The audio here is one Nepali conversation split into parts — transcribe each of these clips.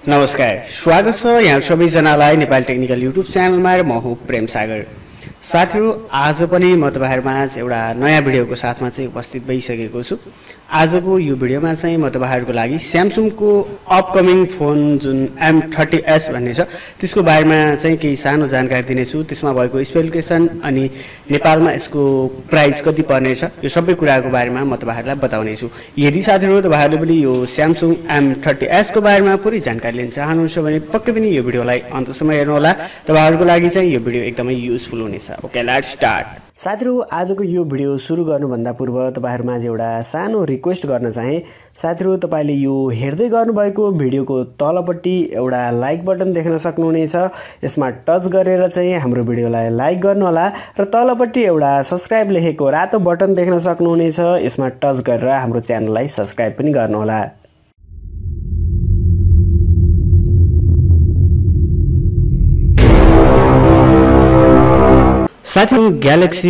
नमस्कार, स्वागत छ यहाँ सबैजनालाई नेपाल टेक्निकल युट्युब च्यानलमा र म हुँ प्रेम सागर। साथीहरु, आज पनि म तपाईहरुमाझ एउटा नयाँ भिडियोको साथमा चाहिँ उपस्थित भइसकेको छु। आजको यो भिडियोमा चाहिँ म तपाईहरुको लागि स्यामसङको अपकमिङ फोन जुन M30s भन्ने छ त्यसको बारेमा चाहिँ केही सानो जानकारी दिनेछु। त्यसमा भएको स्पेसिफिकेसन अनि नेपालमा यसको प्राइस कति पर्नेछ यो सबै कुराको बारेमा म तपाईहरुलाई बताउने छु। यदि साथीहरु तपाईहरुले पनि यो स्यामसङ M30s को बारेमा पुरै जानकारी लिन चाहनुहुन्छ भने पक्कै पनि यो भिडियोलाई अन्तसम्म हेर्नु होला। तपाईहरुको लागि चाहिँ यो भिडियो एकदमै युजफुल हुनेछ। Okay, let's start. साथीहरु, आजको यो भिडियो सुरु गर्नुभन्दा पूर्व तपाईहरुमा एउटा सानो रिक्वेस्ट गर्न चाहे। साथीहरु, तपाईले यो हेर्दै गर्नुभएको भिडियोको तलपट्टि एउटा लाइक बटन देख्न सक्नुहुनेछ। यसमा टच गरेर चाहिँ हाम्रो भिडियोलाई लाइक गर्नु होला र तलपट्टि एउटा सब्स्क्राइब लेखेको रातो बटन देख्न सक्नुहुनेछ। यसमा टच गरेर हाम्रो च्यानललाई सब्स्क्राइब पनि गर्नु होला। साथीहरु, ग्यालेक्सी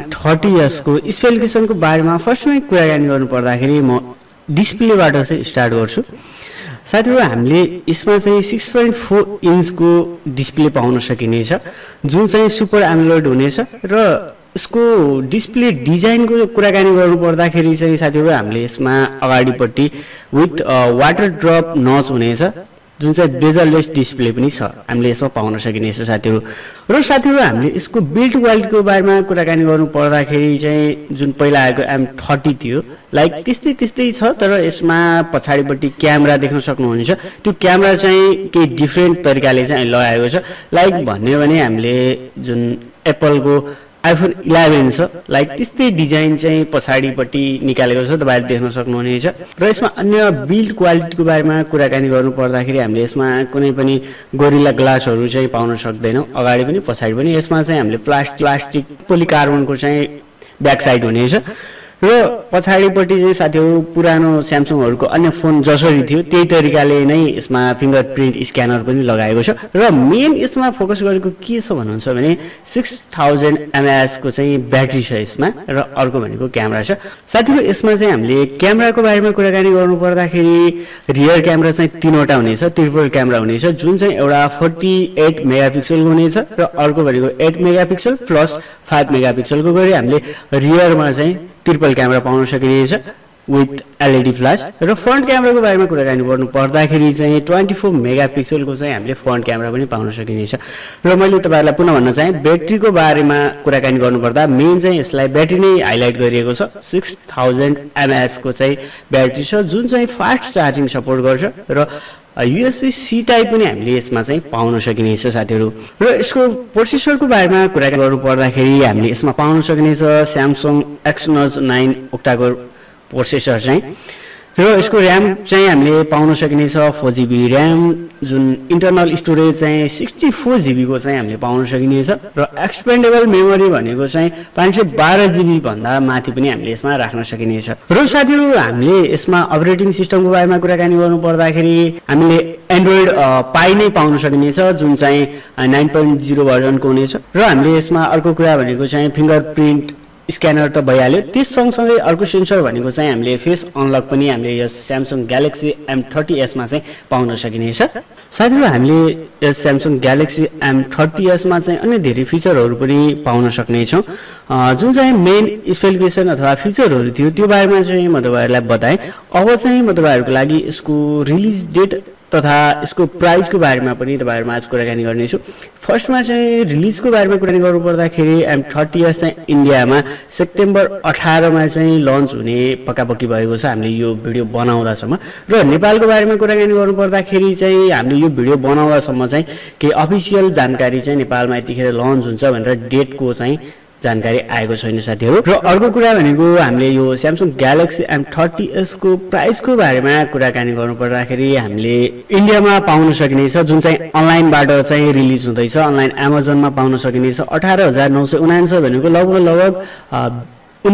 M30s को स्पेसिफिकेसनको बारेमा फर्स्टमै कुराकानी गर्नु पर्दाखेरि म डिस्प्लेबाट चाहिँ स्टार्ट गर्छु। साथीहरु, हामीले यसमा चाहिँ 6.4 इन्चको डिस्प्ले पाउन सकिनेछ जुन चाहिँ सुपर एमोलेड हुनेछ र यसको डिस्प्ले डिजाइनको कुराकानी गर्नु पर्दाखेरि चाहिँ साथीहरु हामीले यसमा अगाडिपट्टि विथ वाटर ड्रप नच हुनेछ जुन चाहिँ बेजरलेस डिस्प्ले पनि छ हामीले यसमा पाउन सकिनेछ साथीहरु। र साथीहरु, हामीले यसको बिल्ड क्वालिटीको बारेमा कुराकानी गर्नु पर्दाखेरि चाहिँ जुन पहिला आएको M30 थियो लाइक त्यस्तै छ, तर यसमा पछाडिपट्टि क्यामेरा देख्न सक्नुहुन्छ। त्यो क्यामेरा चाहिँ केही डिफरेन्ट तरिकाले चाहिँ लगाएको छ। लाइक भन्यो भने हामीले जुन एप्पलको आइफोन 11 छ लाइक त्यस्तै डिजाइन चाहिँ पछाडिपट्टि निकालेको छ, तपाईहरुले देख्न सक्नुहुनेछ। र यसमा अन्य बिल्ड क्वालिटीको बारेमा कुराकानी गर्नु पर्दाखेरि हामीले यसमा कुनै पनि गोरिल्ला ग्लासहरु चाहिँ पाउन सक्दैनौं, अगाडि पनि पछाडि पनि। यसमा चाहिँ हामीले प्लास्टिक पोलिकार्बनको चाहिँ ब्याक साइड हुनेछ र पछाडिपट्टि चाहिँ साथीहरु पुरानो स्यामसङहरुको अन्य फोन जसरी थियो त्यही तरिकाले नै यसमा फिंगरप्रिन्ट स्क्यानर पनि लगाएको छ। र मेन यसमा फोकस गरेको के छ भन्नुहुन्छ भने 6000 mAh को चाहिँ ब्याट्री छ यसमा र अर्को भनेको क्यामेरा छ। साथीहरु, यसमा चाहिँ हामीले क्यामेराको बारेमा कुराकानी गर्नु पर्दाखेरि रियर क्यामेरा चाहिँ 3 वटा हुनेछ, ट्रिपल क्यामेरा हुनेछ जुन चाहिँ एउटा 48 मेगापिक्सलको हुनेछ र अर्को भनेको 8 मेगापिक्सल प्लस 5 मेगापिक्सलको गरी हामीले रियरमा चाहिँ ट्रिपल क्यामेरा पाउन सकिनेछ विथ एलईडी फ्ल्याश। र फ्रन्ट क्यामेराको बारेमा कुराकानी गर्नु पर्दाखेरि चाहिँ 24 मेगापिक्सलको चाहिँ हामीले फ्रन्ट क्यामेरा पनि पाउन सकिनेछ। र मैले तपाईहरुलाई पुनः भन्न चाहे ब्याट्रीको बारेमा कुराकानी गर्नुपर्दा मेन चाहिँ यसलाई ब्याट्री नै हाइलाइट गरिएको छ। 6000 mAh को चाहिँ ब्याट्री छ जुन चाहिँ फास्ट चार्जिङ सपोर्ट गर्छ र USB-C टाइप पनि हामीले यसमा चाहिँ पाउन सकिनेछ साथीहरु। र यसको प्रोसेसरको बारेमा कुराकानी गर्नु पर्दाखेरि हामीले यसमा पाउन सकिनेछ स्यामसङ Exynos 9 ओक्टा-कोर प्रोसेसर चाहिँ। र यसको र्याम चाहिँ हामीले पाउन सकिनेछ 4GB र्याम जुन इन्टरनल स्टोरेज चाहिँ 64GB को चाहिँ हामीले पाउन सकिनेछ र एक्सपेन्डेबल मेमोरी भनेको चाहिँ 512GB भन्दा माथि पनि हामीले यसमा राख्न सकिनेछ। र साथीहरु, हामीले यसमा अपरेटिङ सिस्टमको बारेमा कुराकानी गर्नु पर्दाखेरि हामीले एन्ड्रोइड पाइ नै पाउन सकिनेछ जुन चाहिँ 9.0 भर्जनको हुनेछ। र हामीले यसमा अर्को कुरा भनेको चाहिँ फिंगरप्रिन्ट स्क्यानर त भइहाल्यो, त्यस सँगसँगै अर्को सेन्सर भनेको चाहिँ हामीले फेस अनलक पनि हामीले यस स्यामसङ ग्यालेक्सी M30s मा चाहिँ पाउन सकिनेछ। साथीहरु, हामीले यस स्यामसङ ग्यालेक्सी M30s मा चाहिँ अन्य धेरै फिचरहरु पनि पाउन सक्नेछौं जुन चाहिँ मेन स्पेसिफिकेसन अथवा फिचरहरु थियो त्यो बारेमा चाहिँ म तपाईहरुलाई बताए। अब चाहिँ म तपाईहरुको लागि यसको रिलिज डेट तथा यसको प्राइसको बारेमा पनि तपाईहरुमा आज कुराकानी गर्नेछु। फर्स्टमा चाहिँ रिलिजको बारेमा कुराकानी गर्नु पर्दाखेरि M30s चाहिँ इन्डियामा सेप्टेम्बर 18 मा चाहिँ लन्च हुने पक्कापक्की भएको छ हामीले यो भिडियो बनाउँदासम्म। र नेपालको बारेमा कुराकानी गर्नु पर्दाखेरि चाहिँ हामीले यो भिडियो बनाउँदासम्म चाहिँ केही अफिसियल जानकारी चाहिँ नेपालमा यतिखेर लन्च हुन्छ भनेर डेटको चाहिँ जानकारी आएको छैन साथीहरु। र अर्को कुरा भनेको हामीले यो स्यामसङ ग्यालेक्सी M30s को प्राइसको बारेमा कुराकानी गर्नु पर्दाखेरि हामीले इन्डियामा पाउन सकिनेछ जुन चाहिँ अनलाइनबाट चाहिँ रिलिज हुँदैछ। अनलाइन अमेजनमा पाउन सकिनेछ 18999 भनेको लगभग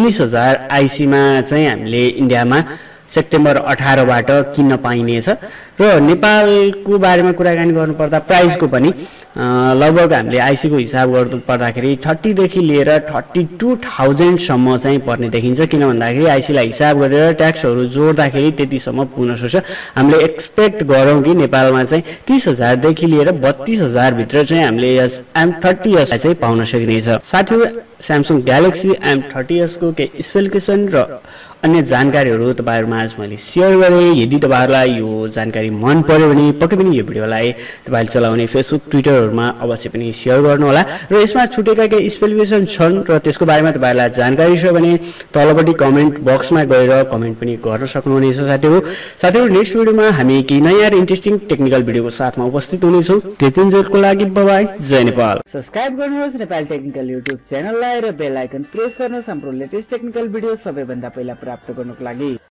19000 आईसी मा चाहिँ हामीले इन्डियामा सेप्टेम्बर 18 बाट किन्न पाइनेछ। र नेपालको बारेमा कुराकानी गर्नुपर्दा प्राइसको पनि लगभग हामीले आइसीको हिसाब गर्नु पर्दाखेरि 30 देखि लिएर 32,000 सम्म चाहिँ पर्ने देखिन्छ किन भन्दाखेरि आइसीलाई हिसाब गरेर ट्याक्सहरू जोड्दाखेरि त्यतिसम्म पुग्न सक्छ हामीले एक्सपेक्ट गरौँ कि नेपालमा चाहिँ 30,000 देखि लिएर 32,000 भित्र चाहिँ हामीले यस M30s चाहिँ पाउन सकिनेछ साथै Samsung Galaxy M30s को के स्पेसिफिकेसन र अन्य जानकारीहरू तपाईहरुमा आज मैले शेयर गरे यदि तपाईहरुलाई यो जानकारी मन पर्यो भने पक्कै पनि यो भिडियोलाई तपाईले चलाउने फेसबुक ट्विटरहरुमा अवश्य पनि शेयर गर्नु होला र यसमा छुटेका केही स्पेसिफिकेसन छन् र त्यसको बारेमा तपाईहरुलाई जानकारी छ भने तलपट्टि कमेन्ट बक्समा गएर कमेन्ट पनि गर्न सक्नुहुनेछ साथीहरु नेक्स्ट भिडियोमा हामी केही नयाँ र इन्ट्रेस्टिङ टेक्निकल भिडियोको साथमा उपस्थित हुनेछौं त्यसैजनको लागि बाइ बाइ जय नेपाल सब्स्क्राइब गर्नुहोस् नेपाल टेक्निकल युट्युब च्यानललाई र बेल आइकन प्रेस गर्नुहोस् हाम्रो लेटेस्ट टेक्निकल भिडियो सबैभन्दा पहिला प्राप्त गर्नको लागि